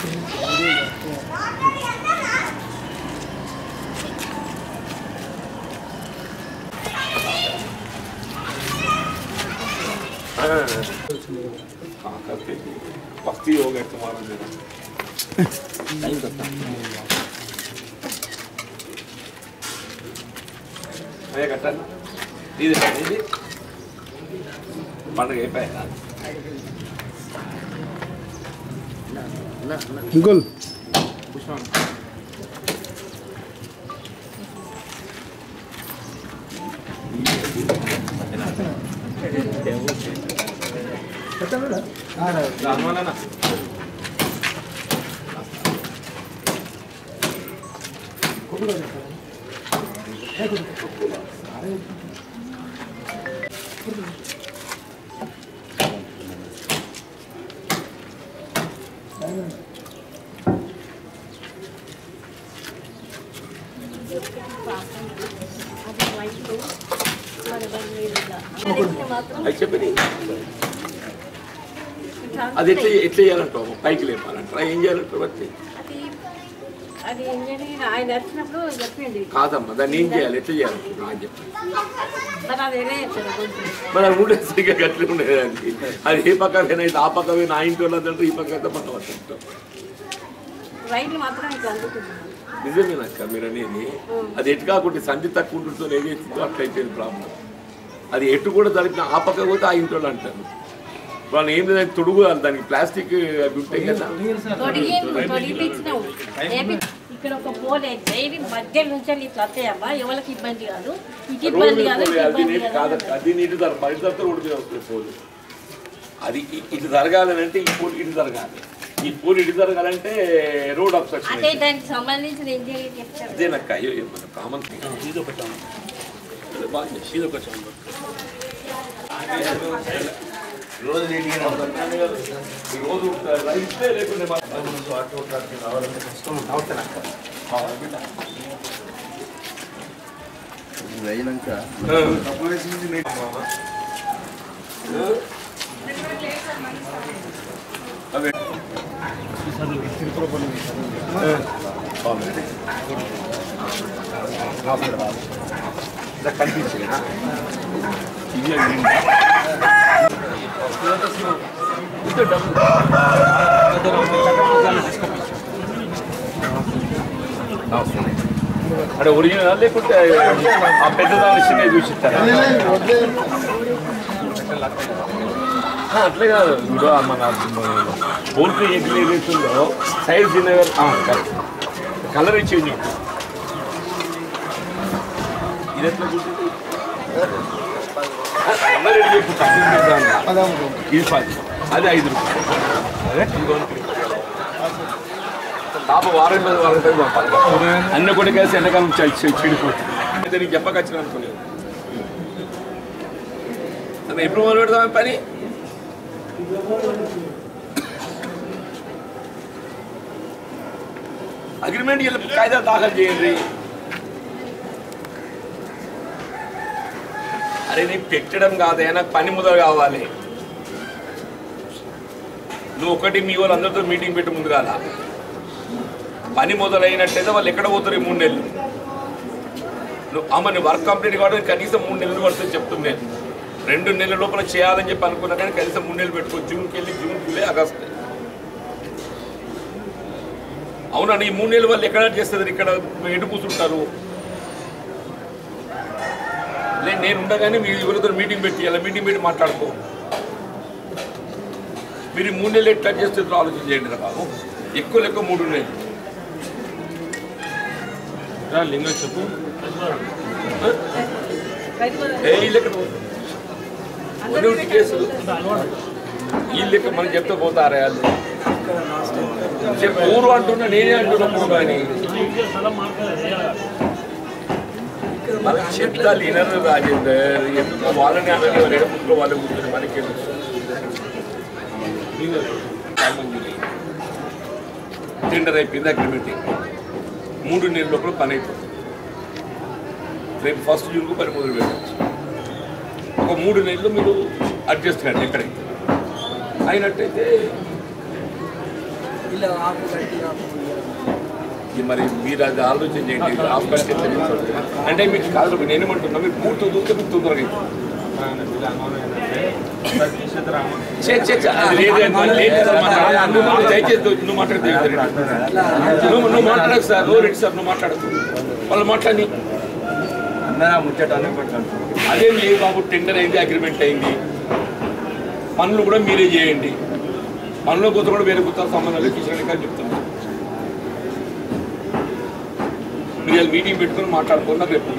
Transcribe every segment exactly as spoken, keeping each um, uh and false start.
पक्ति हो गया तुम्हारा मेरा नहीं करता मैं करता ఇది ఇది పండుగ అయిపోయా అంకుల్ పుష్పం రామనా కొబ్బరి ఏ కొబ్బరి అరే చెప్పని అది ఎట్లా ఎట్లా చేయాలంటావు పైకి లేపాలంటారా ఏం చేయాలంటారు బట్టి కాదమ్మా దాన్ని ఏం చేయాలి ఎట్లా చేయాలంటారు అని చెప్పి మరి అది మూడే సరిగ్గా గట్లే ఉండేదానికి అది ఏ పక్క అయితే ఆ పక్క నా ఇంటి వాళ్ళంటే ఈ పక్క అయితే పక్క వస్తుంటాం నిజమేనక్క మీరు అనేది అది ఎటు కాకుండా సంధి తక్కువ ఉంటుందో ఏదైతుందో అట్లయిపోయింది ప్రాబ్లం అది ఎటు కూడా జరిపిన ఆ పక్క పోతే ఆ ఇంటి వాళ్ళు అంటారు వాళ్ళు ఏం లేదని తొడుగు దానికి ప్లాస్టిక్ అవి ఉంటాయి కదా ఇక్కడ ఒక పోల్ అయితే ఇది మధ్య నుంచి ఇట్లా వస్తాయమ్మా ఎవరికి ఇబ్బంది కాదు ఇబ్బంది కాదు అది నీటి బయట తర్వాత రోడ్డు మీద వస్తుంది పోలు అది ఇటు జరగాలని అంటే ఈ పోల్ ఇటు జరగాలి ఈ పోల్ ఇటు జరగాలంటే రోడ్ అబ్స్ట్రక్షన్ అంటే దానికి సంబంధించిన ఇంజనీర్ చెప్తారు అదేనక్క అయ్యో కామన్ రోజు రోజు రైతే లేకుండా రావాలంటే కష్టం అవుతానక్క అయినాక అదే కనిపించింది అంటే ఒరిజినల్ లేకుంటే ఆ పెద్దదాన్ని చిన్న చూసిస్తారా అట్లే కాదు ఇప్పుడు మన ఫోన్పే ఎట్లా ఏదైతుందో సైజ్ చిన్నగా కలర్ ఇచ్చేది ఇది ఎట్లా చూసింది ఇది పది అది ఐదు రూపాయలు పాప వారం మీద వారం టైం పంపాలి అన్న కూడా కలిసి ఎండాకాలం చెడిపోతుంది అయితే నీకు చెప్పకొచ్చిన అనుకోలేదు అదే ఎప్పుడు మొదలు పెడతామని పని అగ్రిమెంట్ కాయిదా దాఖలు చేయండి అరే నీ పెట్టడం కాదే నాకు పని మొదలు కావాలి నువ్వు ఒకటి మీ వాళ్ళు అందరితో మీటింగ్ పెట్టి ముందు కాదా పని మొదలైనట్టయితే వాళ్ళు ఎక్కడ పోతారు ఈ మూడు నెలలు నువ్వు అమ్మ నీ వర్క్ కంప్లీట్ కావడానికి కనీసం మూడు నెలలు పడుతుంది చెప్తున్నాను రెండు నెలల లోపల చేయాలని చెప్పి అనుకున్నా కానీ కనీసం మూడు నెలలు పెట్టుకో జూన్కి వెళ్ళి జూన్ జూలై ఆగస్ట్ అవునా ఈ మూడు నెలలు వాళ్ళు ఎక్కడ చేస్తుంది ఇక్కడ ఎటు కూర్చుంటారు లేదు నేను ఉండగానే మీ ఎవరితో మీటింగ్ పెట్టి అలా మీటింగ్ పెట్టి మాట్లాడుకో మీరు మూడు నెలలు ఎట్లా చేస్తే ఆలోచన చేయండి రా బాబు ఎక్కువ ఎక్కువ మూడు నెలలు లింగ చెప్పు ఏ లెక్క కేసులు ఈ లెక్క మనం చెప్తే పోతారా వాళ్ళు ఊరు అంటున్నా నేనే అంటున్నప్పుడు కానీ మన చెప్తాలు వినరు రాజేందర్ ఎందుకు వాళ్ళని అనగా ఎడపుట్లో వాళ్ళు కూర్చొని మనకి టెండర్ అయిపోయింది అగ్రిమెంట్ మూడు నెలల లోపల పని అయిపోతుంది రేపు ఫస్ట్ జూన్కు పని మొదలు పెట్టచ్చు ఒక మూడు నెలలు మీరు అడ్జస్ట్ కండి ఎక్కడైతే అయినట్టయితే మరి మీరు అది ఆలోచన చేయండి. ఆఫ్ కట్ అంటే మీకు కాదు, నేనేమంటున్నా మీరు పూర్తి దూస్తే మీకు తొందరగా దయచేసి నువ్వు మాట్లాడితే నువ్వు నువ్వు మాట్లాడకు సార్, నువ్వు రెడ్డి సార్ నువ్వు మాట్లాడకు, వాళ్ళు మాట్లాడి అదేం లేదు బాబు. టెండర్ అయింది, అగ్రిమెంట్ అయింది, పనులు కూడా మీరే చేయండి. పనుల గుర్తు కూడా వేరే గుర్తాలు సంబంధం లేదు, కిషన్ రెడ్డి గారు చెప్తున్నా. మీరు మీటింగ్ పెట్టుకుని మాట్లాడుకున్నా రేపు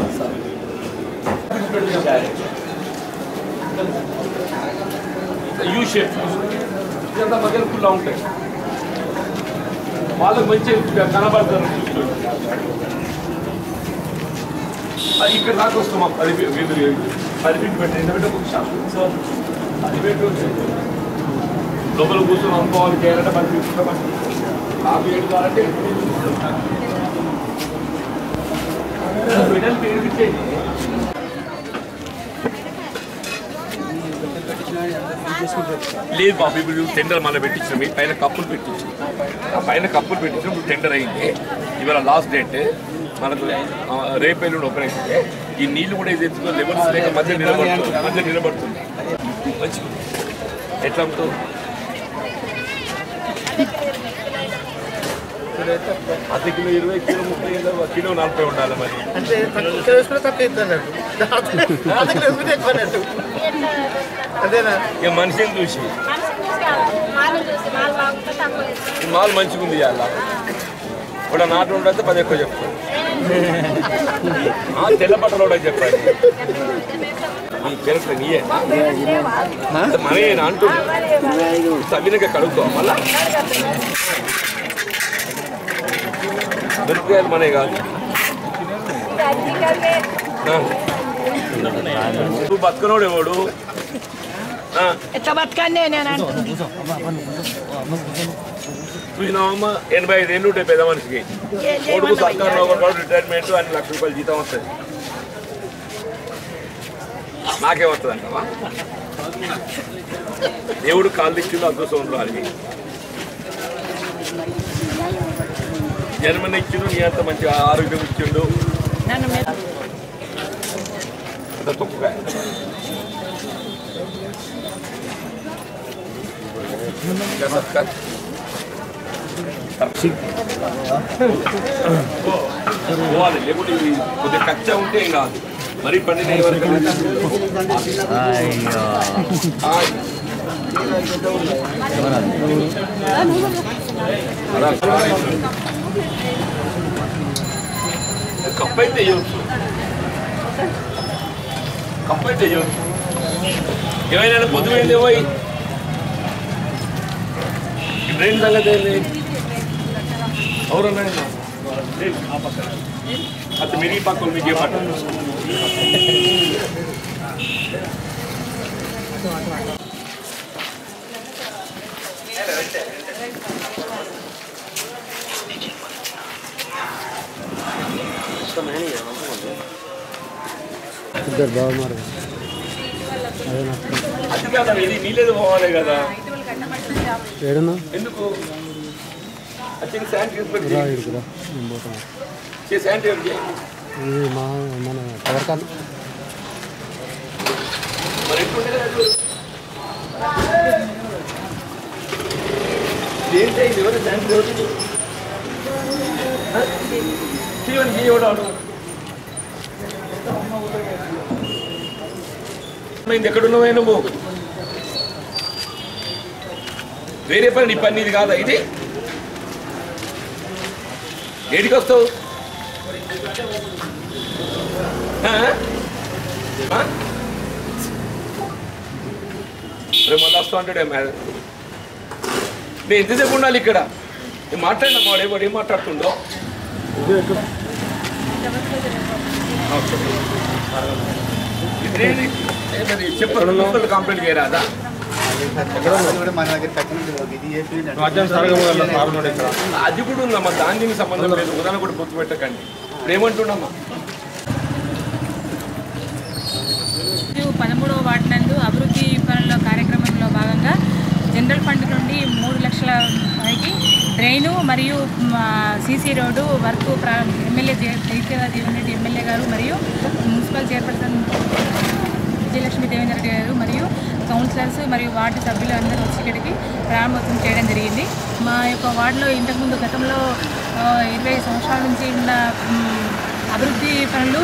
యూ షేప్ ఇదంతా మధ్యలో ఫుల్లా ఉంటాయి. వాళ్ళకి మంచి కనబడతారు చూసుకోండి. అది ఇక్కడ దాకా వస్తాం. పది వీధులు పది ఫీట్ పెట్టి ఎందుకంటే ఒక షాప్ సో అది పెట్టి లోపల కూర్చొని అనుకోవాలి చేయాలంటే పది తీసుకుంటాం. కాఫీ ఏడు కావాలంటే లేదు బాబు. ఇప్పుడు టెండర్ మళ్ళీ పెట్టించాం, మీ పైన కప్పులు పెట్టించాం, ఆ పైన కప్పులు పెట్టించాం. ఇప్పుడు టెండర్ అయింది, ఇవాళ లాస్ట్ డేట్. మనకు రేపు ఎల్లుండి ఓపెన్ అవుతుంది. ఈ నీళ్లు కూడా ఇది ఎత్తుకో లెవెల్స్ లేక మధ్య నిలబడుతుంది మధ్య నిలబడుతుంది మంచి ఎట్లా అమ్ముతావు? అర్ధ కిలో ఇరవై కిలో ముప్పై కిలో నలభై ఉండాలి. మరి ఇక మనిషిని చూసి మాల్ మంచిగా ఉంది ఇవాళ ఇప్పుడు నాటు ఉండదు పది ఎక్కువ చెప్తాను. తెల్ల బట్టలు కూడా చెప్పాలి. నీ పేరు నీయే మనే అంటూ సవినగా కడుక్కో మళ్ళా దొరికిపోయారు మనే కాదు. నువ్వు బతుకనోడు ఎవడు చూసినావమ్మా? ఎనభై ఐదు ఏళ్ళు ఉంటాయి పెద్ద మనిషికి. కొడుకు సర్కారు రిటైర్మెంట్ అన్ని లక్ష రూపాయలు జీతం వస్తుంది. నాకేం వస్తుంది అంటావా? దేవుడు కాళ్ళు ఇచ్చిండు అదృష్టం వాళ్ళకి, జన్మని ఇచ్చిండు, నీ అంత మంచిగా ఆరోగ్యం ఇచ్చిండు. అంత తొక్కుగా పోవాలి. లేకుంటే కొద్దిగా కచ్చా ఉంటే ఏం కాదు. మరీ పండిన కప్పు అయితే వేయవచ్చు, కప్పు అయితే వేయవచ్చు. ఏమైనా పొద్దుపోయింది పోయి డ్రైన్ సంగతి ఎవరన్నా అది మిరిగి పక్కన మీకు ఏమాట అది కదా, ఇది నీళ్ళేది పోవాలి కదా. ఎందుకు శాంతి శాంతి మన పవర్ కాన్ మరి ఏంటి ఎవరు శాంతి ఎవరు ఎక్కడున్నావే నువ్వు? వేరే పని నీ పని ఇది కాదా? ఇది ఏడికి వస్తావు? రేపు మళ్ళీ వస్తా అంటాడే. నేను ఎంతసేపు ఉండాలి ఇక్కడ? నేను మాట్లాడినా వాడు వాడు ఏం మాట్లాడుతుండో చెప్పండి. కంప్లైంట్ చేయరాదా? అది కూడా ఉందమ్మా, దానికి సంబంధం లేదు. ఉదాహరణ కూడా గుర్తు పెట్టకండి. ఇప్పుడు ఏమంటున్నామ్మా? పదమూడవ వార్డు నందు అభివృద్ధి పనుల కార్యక్రమంలో భాగంగా జనరల్ ఫండ్ నుండి మూడు లక్షల పైకి డ్రైను మరియు CC road work MLA Devender Reddy MLA గారు మరియు మున్సిపల్ చైర్పర్సన్ విజయలక్ష్మి దేవేందర్ రెడ్డి గారు మరియు కౌన్సిలర్స్ మరియు వార్డు సభ్యులు అందరూ వచ్చి ఇక్కడికి ప్రారంభోత్సవం చేయడం జరిగింది. మా యొక్క వార్డులో ఇంతకుముందు గతంలో ఇరవై సంవత్సరాల నుంచి ఉన్న అభివృద్ధి పనులు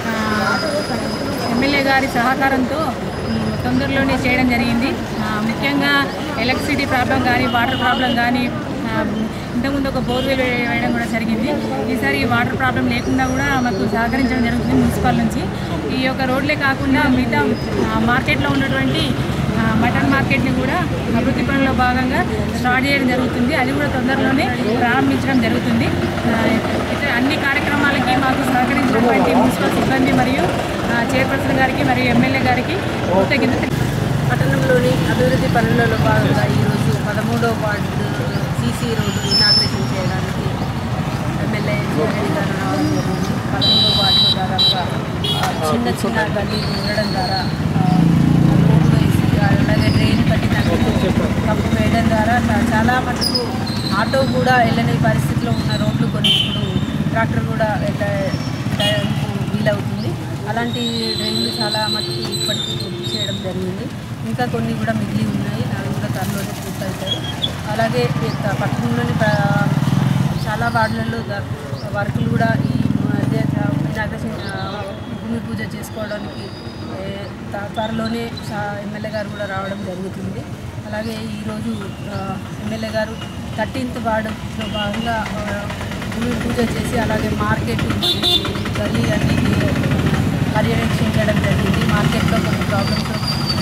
ఎమ్మెల్యే గారి సహకారంతో తొందరలోనే చేయడం జరిగింది. ముఖ్యంగా ఎలక్ట్రిసిటీ ప్రాబ్లం కానీ వాటర్ ప్రాబ్లం కానీ ఇంతకుముందు ఒక బోర్వెల్ వేయడం కూడా జరిగింది. ఈసారి వాటర్ ప్రాబ్లం లేకుండా కూడా మాకు సహకరించడం జరుగుతుంది మున్సిపల్ నుంచి. ఈ యొక్క రోడ్లే కాకుండా మిగతా మార్కెట్లో ఉన్నటువంటి మటన్ మార్కెట్ని కూడా అభివృద్ధి పనుల్లో భాగంగా స్టార్ట్ చేయడం జరుగుతుంది. అది కూడా తొందరలోనే ప్రారంభించడం జరుగుతుంది. అన్ని కార్యక్రమాలకి మాకు సహకరించినటువంటి మున్సిపల్ సిబ్బంది మరియు చైర్పర్సన్ గారికి మరియు ఎమ్మెల్యే గారికి కృతజ్ఞత. పట్టణంలోని అభివృద్ధి పనులలో భాగంగా ఈరోజు పదమూడవ వార్డు సీసీ రోడ్డు ఇనాగ్రేషన్ చేయడానికి ఎమ్మెల్యే రెడ్డి గారు రావడం జరిగింది. పదమూడవ వార్డులో దాదాపుగా చిన్న చిన్న గల్లీలు ఉండడం ద్వారా రోడ్లు వేసి అలాగే డ్రైన్ కట్టినట్టు కప్పు వేయడం ద్వారా చాలా మటుకు ఆటో కూడా వెళ్ళని పరిస్థితిలో ఉన్న రోడ్లు కొన్ని ఇప్పుడు ట్రాక్టర్ కూడా వెళ్ళడానికి వీలవుతుంది. అలాంటి డ్రైన్లు చాలా మటుకు ఇప్పటికీ పూర్తి చేయడం జరిగింది. ఇంకా కొన్ని కూడా మిగిలి ఉన్నాయి, అవి కూడా త్వరలోనే పూర్తవుతాయి. అలాగే పట్టణంలోని చాలా వార్డులలో వర్కులు కూడా ఈ ఇనాగ్రేషన్ భూమి పూజ చేసుకోవడానికి త్వరలోనే ఎమ్మెల్యే గారు కూడా రావడం జరుగుతుంది. అలాగే ఈరోజు ఎమ్మెల్యే గారు థర్టీన్త్ వార్డులో భాగంగా భూమి పూజ చేసి అలాగే మార్కెట్ గల్లీ అన్ని పర్యవేక్షించడం జరిగింది. మార్కెట్లో కొన్ని ప్రాబ్లమ్స్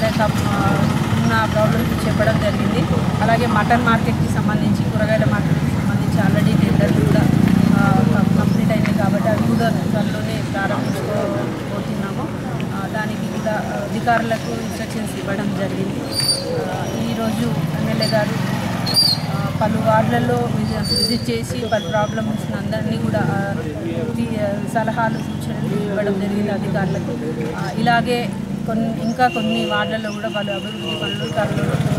ఉన్న ప్రాబ్లమ్స్ చెప్పడం జరిగింది. అలాగే మటన్ మార్కెట్కి సంబంధించి కూరగాయల మార్కెట్కి సంబంధించి ఆల్రెడీ టెండర్లు కూడా కంప్లీట్ అయినాయి కాబట్టి అవి కూడా త్వరలోనే ప్రారంభించుకోబోతున్నాము. దానికి కూడా అధికారులకు ఇన్స్ట్రక్షన్స్ ఇవ్వడం జరిగింది. ఈరోజు ఎమ్మెల్యే గారు పలు వార్డులలో విజిట్ చేసి పలు ప్రాబ్లమ్స్ అందరినీ కూడా సలహాలు సూచనలు ఇవ్వడం జరిగింది అధికారులకు. ఇలాగే కొన్ని ఇంకా కొన్ని వార్డులలో కూడా పలు అభివృద్ధి పనులు త్వరలో